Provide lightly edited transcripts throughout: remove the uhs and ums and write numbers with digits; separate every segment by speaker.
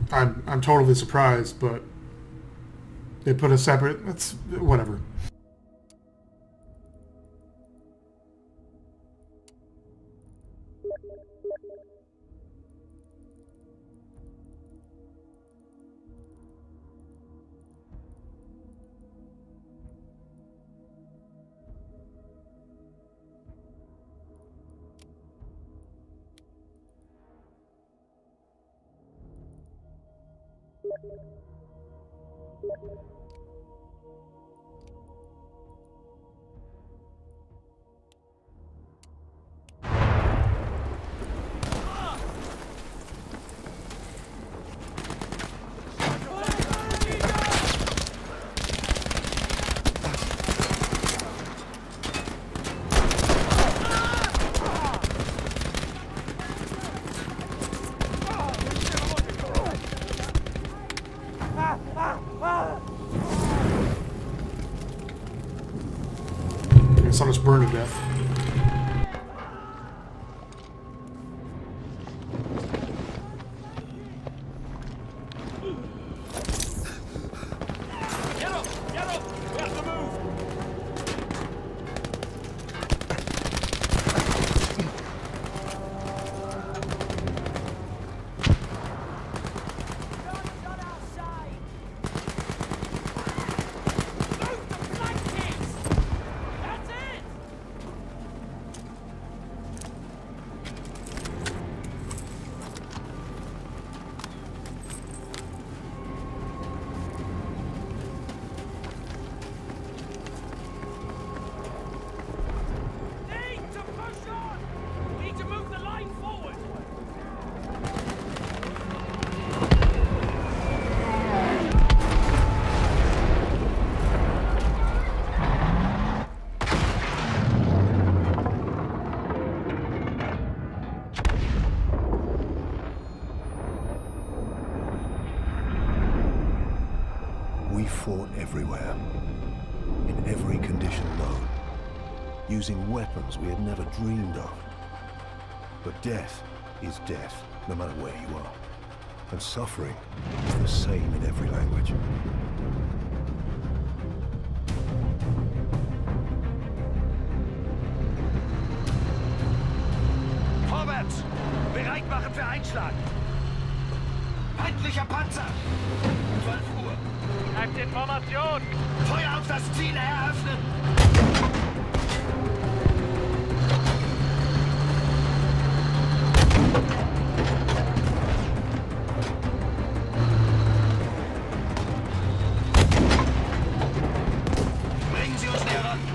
Speaker 1: I'm totally surprised, but they put a separate. That's whatever. It's almost burned to death.
Speaker 2: Get up! Get up! We have to move!
Speaker 3: We fought everywhere, in every condition known, using weapons we had never dreamed of. But death is death, no matter where you are. And suffering is the same in every language.
Speaker 2: Vorwärts! Bereit machen für Einschlag! Feindlicher Panzer! 12 Uhr! Bleibt in Formation! Feuer auf das Ziel eröffnen! Bringen Sie uns näher ran!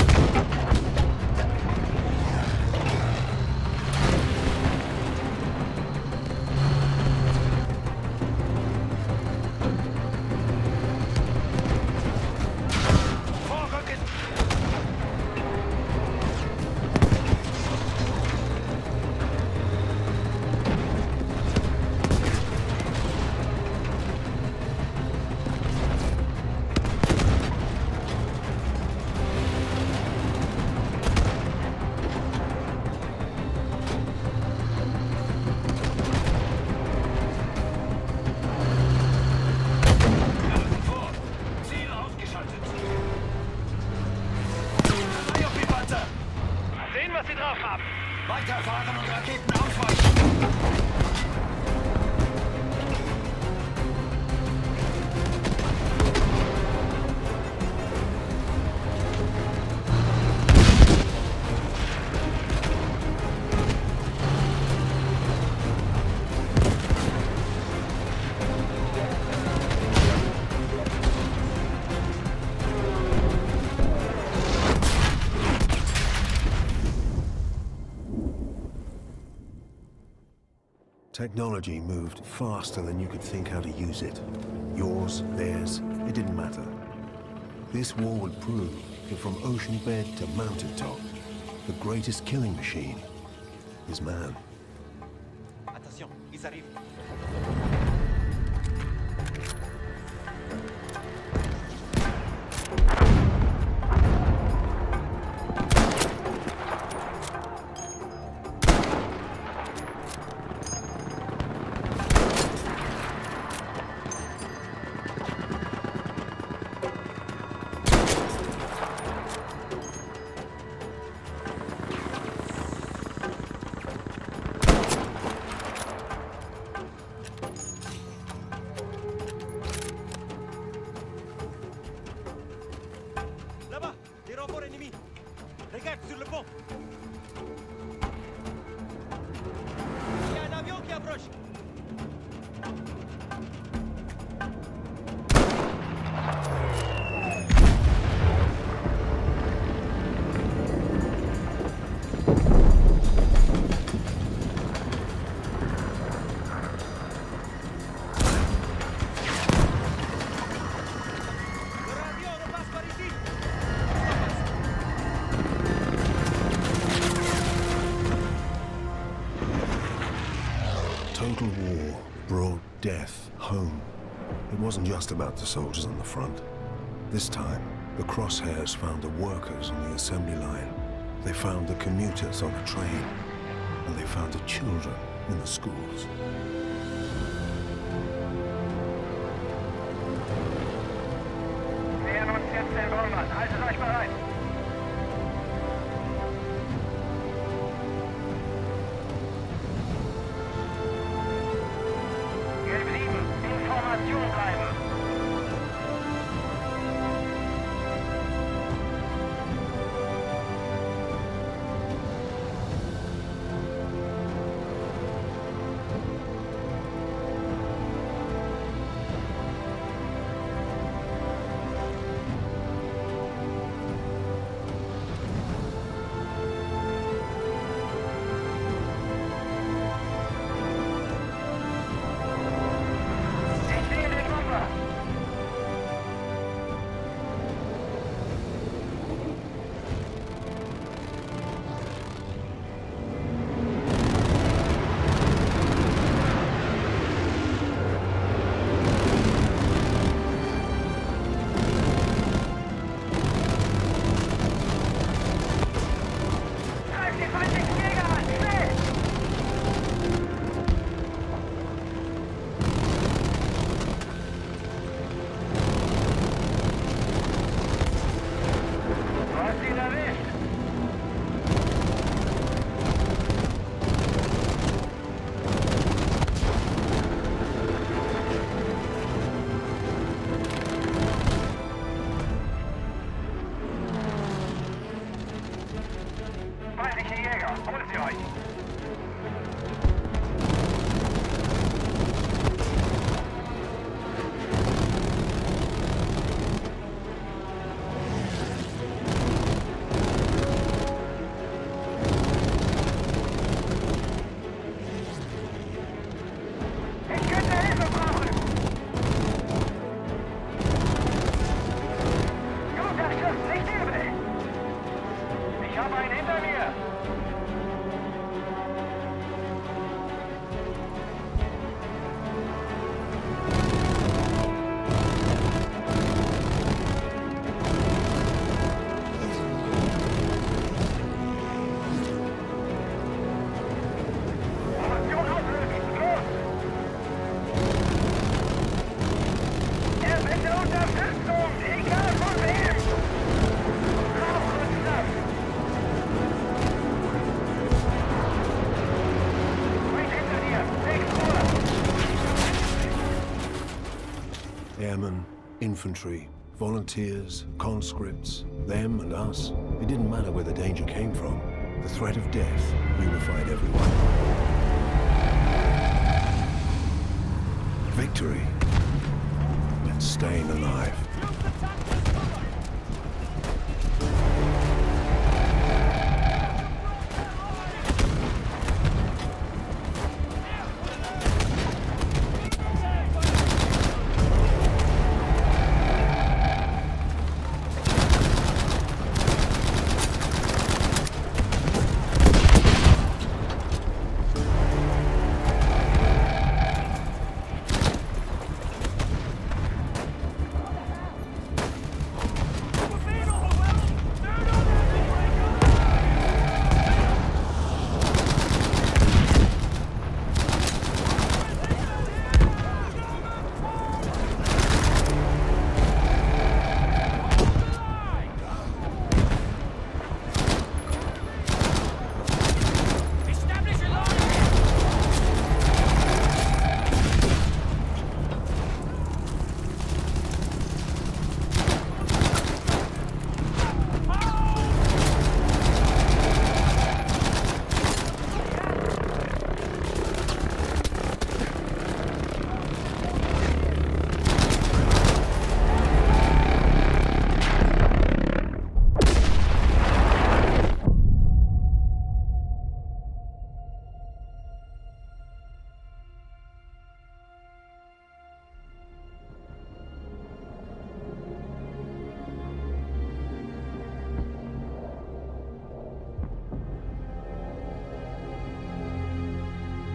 Speaker 2: Weiterfahren und Raketen aufweichen!
Speaker 3: Technology moved faster than you could think how to use it. Yours, theirs, it didn't matter. This war would prove that from ocean bed to mountaintop, the greatest killing machine is man.
Speaker 2: Attention, ils arrivent.
Speaker 4: Regarde sur le pont. Il y a un avion qui approche.
Speaker 3: Total war brought death home. It wasn't just about the soldiers on the front. This time, the crosshairs found the workers on the assembly line. They found the commuters on the train. And they found the children in the schools.
Speaker 2: Nähern uns jetzt den Bomber. Haltet euch bereit. Gelb 7, Information bleiben. Ich sehe den Bomber. Greif die feindlichen Jäger an, schnell! Du hast ihn erwischt. Feindliche Jäger, holt sie euch! Ich könnte Hilfe brauchen! Guter Schuss, nicht übel! Ich habe einen hinter mir! Formation auslösen, los! Er bitte Unterstützung, egal von wem! Braucht uns das! Weit hinter dir, 6 Uhr!
Speaker 3: Airmen, infantry, volunteers, conscripts, them and us. It didn't matter where the danger came from. The threat of death unified everyone. Victory and staying alive.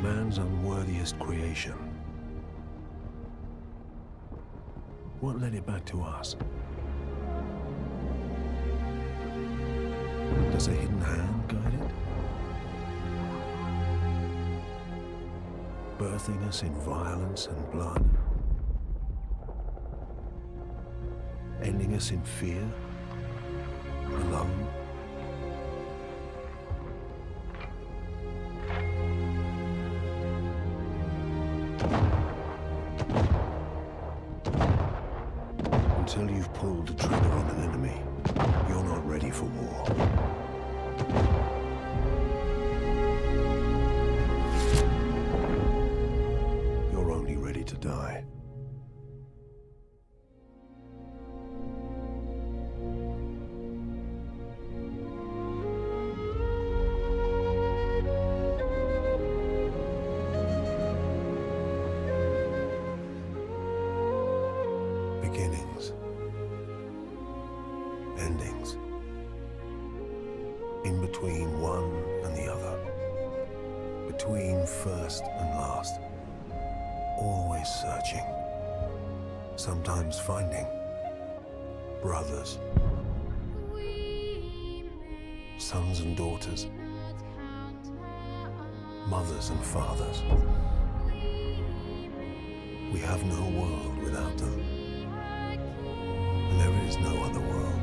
Speaker 3: man's unworthiest creation. What led it back to us? Does a hidden hand guide it? Birthing us in violence and blood? Ending us in fear? Alone? Until you've pulled the trigger on an enemy, you're not ready for war. You're only ready to die. Beginnings. Endings. In between one and the other. Between first and last. Always searching. Sometimes finding. Brothers. Sons and daughters. Mothers and fathers. We have no world without them. And there is no other world.